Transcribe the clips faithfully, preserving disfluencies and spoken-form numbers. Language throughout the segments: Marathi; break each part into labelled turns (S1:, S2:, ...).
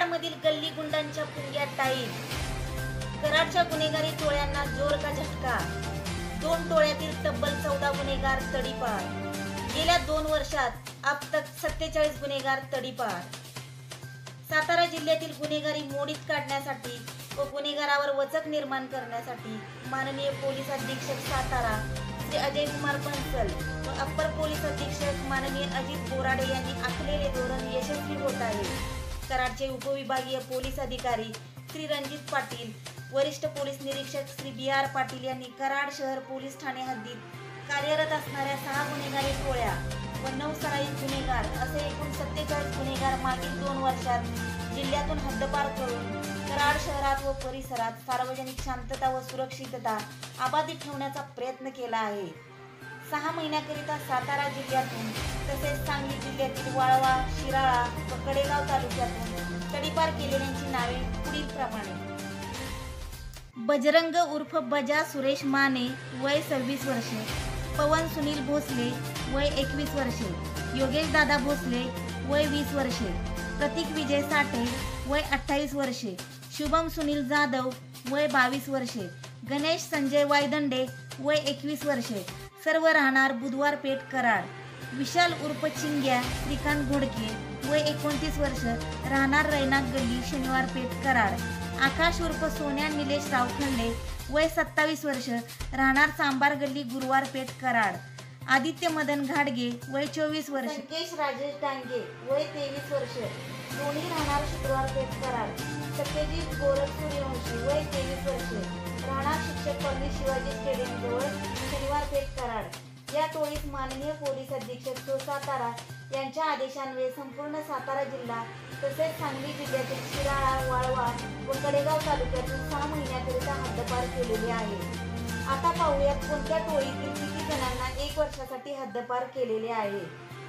S1: कराडमधील गल्ली गुंडांच्या पुंग्यात टाईट. कराडच्या गुन्हेगारी टोळ्यांना जोर का झटका. दोन टोळ्यातील तब्बल चौदा गुन्हेगार तडीपार. गेल्या दोन वर्षात अब तक सत्तेचाळीस गुन्हेगार तडीपार. सातारा जिल्ह्यातील गुन्हेगारी मोडीत काढण्यासाठी व गुन्हेगारावर वचक निर्माण करण्यासाठी माननीय पोलीस अधीक्षक सातारा श्री अजय कुमार बन्सल व अप्पर पोलीस अधीक्षक माननीय अजित बोराडे यांनी आखलेले धोरण यशस्वी होत आहे. कराडचे उपविभागीय पोलीस अधिकारी श्री रणजित पाटील, वरिष्ठ पोलीस निरीक्षक श्री बी आर पाटील यांनी कराड शहर पोलीस ठाणे हद्दीत कार्यरत असणाऱ्या सहा गुन्हेगारी टोळ्या व नऊ सराईत गुन्हेगार असे एकूण सत्तेचाळीस गुन्हेगार मागील दोन वर्षात जिल्ह्यातून हद्दपार करून कराड शहरात व परिसरात सार्वजनिक शांतता व सुरक्षितता अबाधित ठेवण्याचा प्रयत्न केला आहे. सहा महिन्याकरिता सातारा जिल्ह्यातून तसेच सांगली जिल्ह्यातील वाळवा, शिराळा व कडेगाव तालुक्यातून तडीपार केलेल्यांची नावे पुढील प्रमाणे. बजरंग उर्फ बजा सुरेश माने वय सव्वीस वर्षे. पवन सुनील भोसले वय एकवीस वर्षे. योगेश दादा भोसले वय वीस वर्षे. प्रतीक विजय साठे वय अठ्ठावीस वर्षे. शुभम सुनील जाधव वय बावीस वर्षे. गणेश संजय वायदंडे वय एकवीस वर्षे. सर्व राहणार बुधवार पेठ कराड. विशाल उर्फ चिंग्या श्रीकांत घोडके वय एकोणतीस वर्ष, राहणार रैनाक गल्ली शनिवार पेठ कराड. आकाश उर्फ सोन्या निलेश रावखंडे वय सत्तावीस वर्ष, राहणार सांबार गल्ली गुरुवार पेठ कराड. आदित्य मदन घाडगे वय चोवीस वर्ष. संकेश राजेश डांगे वय तेवीस वर्ष, दोन्ही राहणार शुक्रवार पेठ कराड. सत्यजित गोरख सूर्यवंशी वय तेवीस वर्षे, राहणार शिक्षक कॉलनी शिवाजी स्टेडियम जवळ शनिवार पेठ कराड. या टोळीस माननीय पोलीस अधीक्षक सो सातारा यांच्या आदेशान्वये संपूर्ण सातारा जिल्हा तसेच सांगली जिल्ह्यातील शिराळा, वाळवा व कडेगाव तालुक्यातून सहा महिन्याकरिता हद्दपार केलेले आहे. आता पाहूयात कोणत्या टोळीतील किती जणांना एक वर्षासाठी हद्दपार केलेले आहे.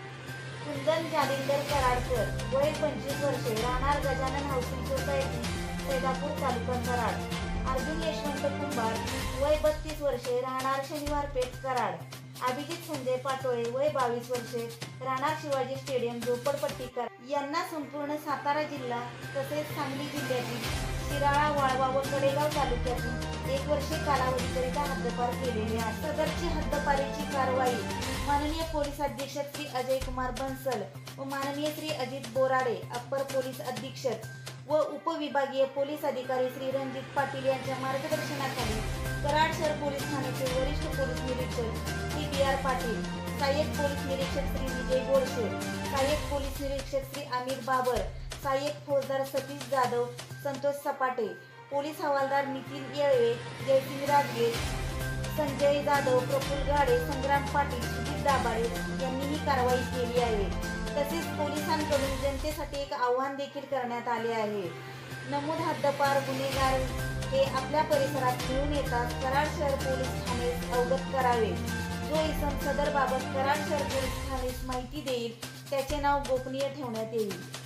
S1: कुंदन जालिंदर कराडकर वय पंचवीस वर्षे, राहणार गजानन हाऊसिंग सोसायटी सैदापूर तालुका कराड. अर्जुन यशवंत कुंभार वय बत्तीस वर्षे, राहणार शनिवार पेठ कराड. अभिजित संजय पाटोळे वय बावीस वर्षे, राहणार शिवाजी स्टेडियम झोपडपट्टी कराड यांना संपूर्ण सातारा जिल्हा तसेच सांगली जिल्ह्यातील शिराळा, वाळवा व कडेगाव तालुक्यातून एक वर्षे कालावधीकरिता हद्दपार केलेले आहे. सदरची हद्दपारीची कारवाई माननीय पोलीस अधीक्षक श्री अजय कुमार बन्सल व माननीय श्री अजित बोराडे अप्पर पोलीस अधीक्षक व उपविभागीय पोलीस अधिकारी श्री रणजित पाटील यांच्या मार्गदर्शनाखाली कराड शहर पोलीस ठाण्याचे वरिष्ठ पोलीस निरीक्षक श्री बी आर पाटील, सहाय्यक पोलीस निरीक्षक श्री विजय गोडसे, सहाय्यक पोलीस निरीक्षक श्री आमिर बाबर, सहाय्यक फौजदार सतीश जाधव, संतोष सपाटे, पोलीस हवालदार नितीन येळवे, जयसिंग राजगे, संजय जाधव, प्रफुल्ल गाडे, संग्राम पाटील, सुधीर दाभाडे यांनी ही कारवाई केली आहे. तसेच पोलिसांकडून जनतेसाठी एक आव्हान देखील करण्यात आले आहे. नमूद हद्दपार गुन्हेगार हे आपल्या परिसरात मिळून येतात कराड शहर पोलीस ठाण्यास अवगत करावे. जो इसम सदर बाबत कराड शहर पोलीस ठाण्यास माहिती देईल त्याचे नाव गोपनीय ठेवण्यात येईल.